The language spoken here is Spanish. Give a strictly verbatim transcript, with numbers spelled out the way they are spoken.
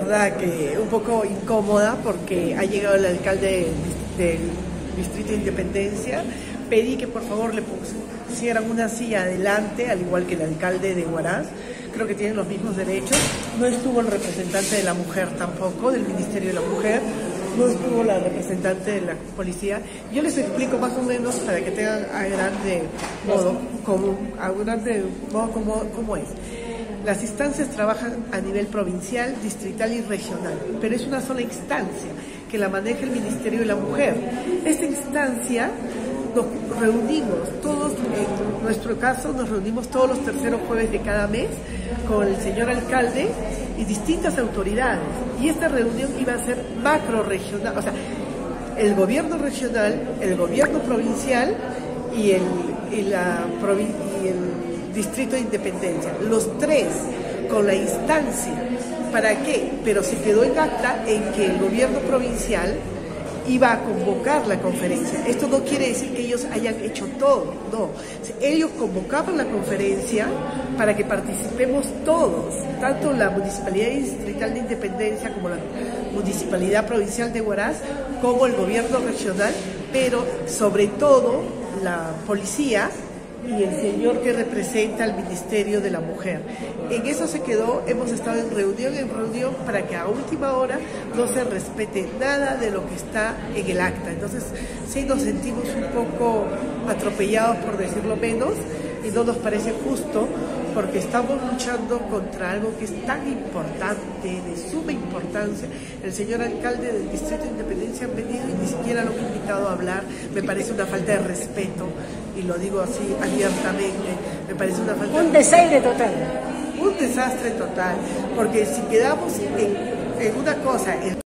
verdad que un poco incómoda porque ha llegado el alcalde del Distrito de Independencia. Pedí que por favor le pusieran una silla adelante, al igual que el alcalde de Huaraz. Creo que tienen los mismos derechos. No estuvo el representante de la mujer tampoco, del Ministerio de la Mujer. No estuvo la representante de la policía. Yo les explico más o menos para que tengan a grande modo, como, a grande modo como, como es. Las instancias trabajan a nivel provincial, distrital y regional, pero es una sola instancia que la maneja el Ministerio de la Mujer. Esta instancia nos reunimos todos, en nuestro caso nos reunimos todos los terceros jueves de cada mes con el señor alcalde y distintas autoridades. Y esta reunión iba a ser macro regional, o sea, el gobierno regional, el gobierno provincial y el, y la, y el Distrito de Independencia, los tres con la instancia. ¿Para qué? Pero se quedó en acta en que el gobierno provincial iba a convocar la conferencia. Esto no quiere decir que ellos hayan hecho todo, no. Ellos convocaban la conferencia para que participemos todos, tanto la Municipalidad Distrital de Independencia como la Municipalidad Provincial de Huaraz, como el gobierno regional, pero sobre todo la policía y el señor que representa al Ministerio de la Mujer. En eso se quedó, hemos estado en reunión en reunión para que a última hora no se respete nada de lo que está en el acta. Entonces sí nos sentimos un poco atropellados, por decirlo menos, y no nos parece justo porque estamos luchando contra algo que es tan importante, de suma importancia. El señor alcalde del Distrito de Independencia ha venido y ni siquiera lo ha invitado a hablar. Me parece una falta de respeto, y lo digo así abiertamente, me parece una falta un desaire total. Un desastre total, porque si quedamos en, en una cosa...